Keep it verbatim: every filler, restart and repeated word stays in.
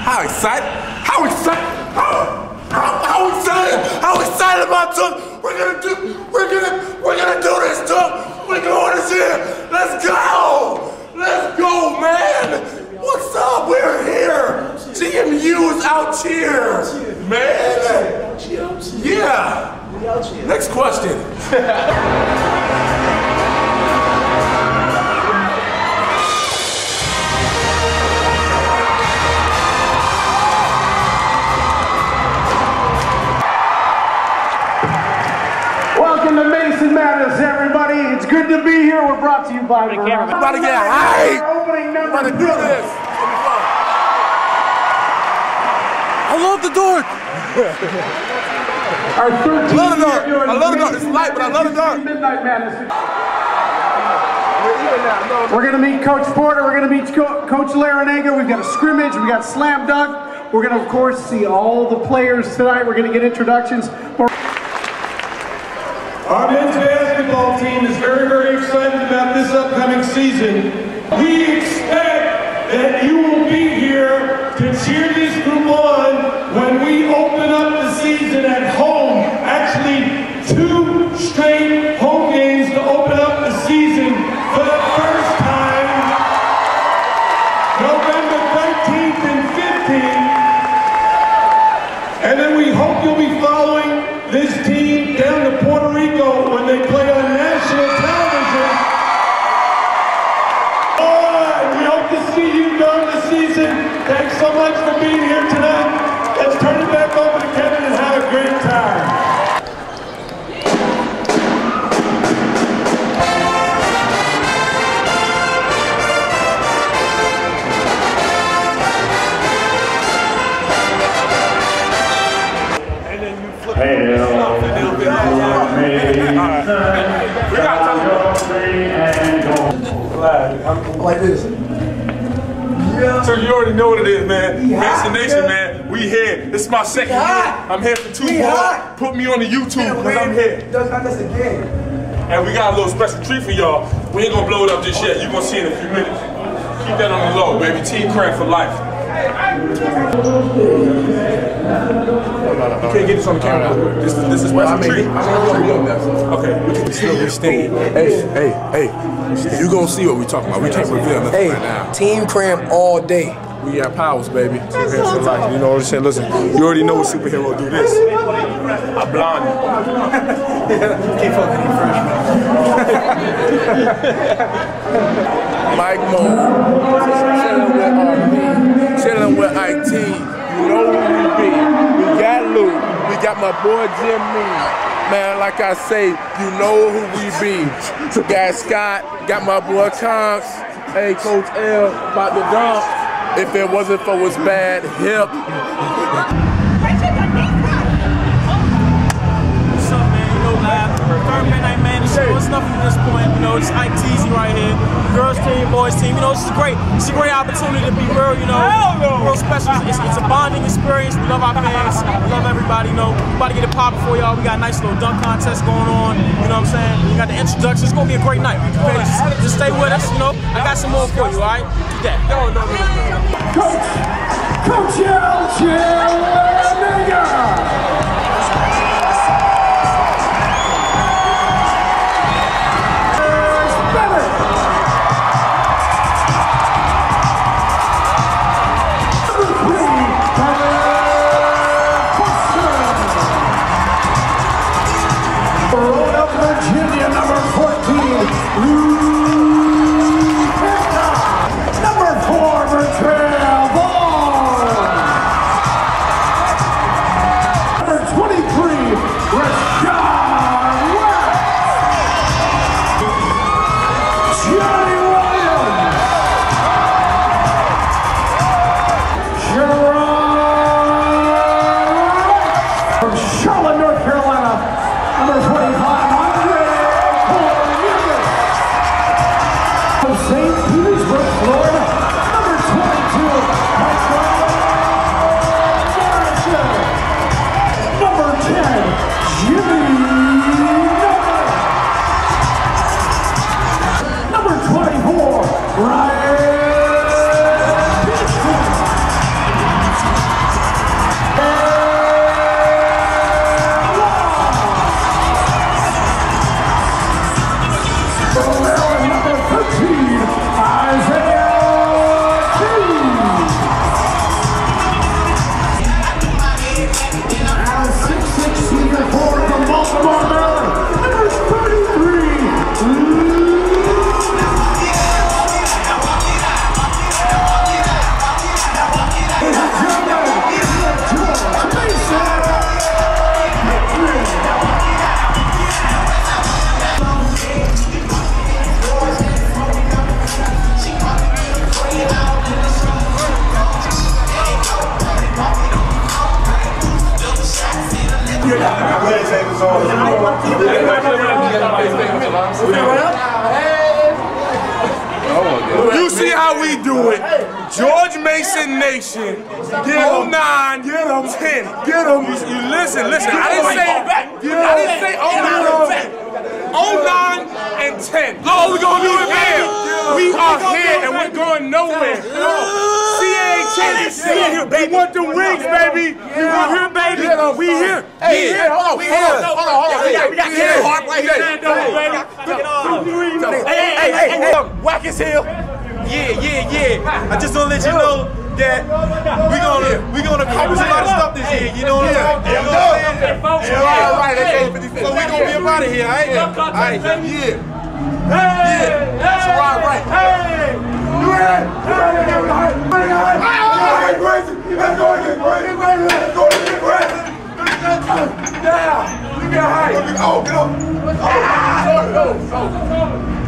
How excited? How excited? How, how, how excited? How excited about Took? We're gonna do. We're gonna. We're gonna do this, Took. We're going this here. Let's go. Let's go, man. What's up? We're here. G M U is out here, man. Yeah. Next question. Welcome to Mason Madness, everybody. It's good to be here. We're brought to you by Verizon. We're about to get hype. Opening number We're about to do this. I love the dark. Our thirteenth I love the dark. year I love the dark. It's light, but I love the dark. Midnight Madness. We're going to meet Coach Porter. We're going to meet Co Coach Larinaga. We've got a scrimmage. We've got slam dunk. We're going to, of course, see all the players tonight. We're going to get introductions. Our men's basketball team is very, very excited about this upcoming season. We expect that you will be here to cheer this group on when we open up the season at home. Actually, two straight home games to open up the season for the first time. November thirteenth and fifteenth. And then we hope you'll be following this team down to Puerto Rico when they play on national television. Oh, we hope to see you during the season. Thanks so much for being here tonight. Let's turn it back over to Kevin and have a great time. Like this. Yeah. So you already know what it is, man. Mason Nation, man. We here. This is my second year. I'm here for two more. Put me on the YouTube because I'm here. And we got a little special treat for y'all. We ain't gonna blow it up just yet. You're gonna see in a few minutes. Keep that on the low, baby. Team Cram for life. You can't get this on the camera. This is this is special treat. Okay, we can still be staying. Hey, hey, hey. You gonna see what we talking about. We can't reveal nothing hey, right now. Team Cram all day. We got powers, baby. Superhero for life. You know what I'm saying? Listen, you already know what superhero do this. I blind you. Keep fucking you freshman. Mike Mo. Chilling with R B. Chilling with I T. You know who we be. We got Lou. We got my boy Jim Mean. Man, like I say, you know who we be. Got Scott, got my boy Conks. Hey, Coach L, about to dunk. If it wasn't for his bad hip. What's up, man? You know, lab. Third Midnight Madness show. It's nothing at this point. You know, it's Ike Teasy right here. Girls team, boys team. You know, this is great. It's a great opportunity to be real, you know. Real special. It's, it's a bonding experience. We love our fans. We love everybody, you know. We're about to get it popping for y'all. We got a nice little dunk contest going on. You know what I'm saying? We got the introductions. It's going to be a great night. Okay, just, just stay with us, you know. I got some more for you, all right? Keep that. No, no, no, no. Coach, Coach L. Larinaga. Virginia, number fourteen, number four, Bertrell Vaughn. Number twenty-three, Rashad West. Johnny Williams. Sharon from Charlotte, North Carolina. Number twenty-five, Andre Cornelius. Number thirteen, Isaiah Hughes. And six six senior forward from Baltimore, Maryland, number thirty-three, You see how we do it. George Mason Nation. oh nine, get him, ten. Get him. You, you listen, listen. I didn't say, I didn't say oh nine and ten. oh nine and ten. Oh, we're going to do it here. We are here and we're going nowhere. C A ten. We want the wings, baby. We want here, baby. We here. Hey, here. hold on, hold on, hold on, hold on. We got Kevin Hart right here. Hey, hey, hey, hey, whack his heel. Yeah, yeah, yeah. I just want to let you know that we're gonna we're gonna accomplish a lot of stuff this year. You know what I'm saying? You know what I'm saying? Yeah, all right, that's So we're gonna be up out of here, all right? All right, yeah. Yeah, that's right, right. Hey, You ready? Let's go get crazy. Let's go get crazy. Let's go get crazy. Now, we got high. Oh, get up. Oh, go, go, go.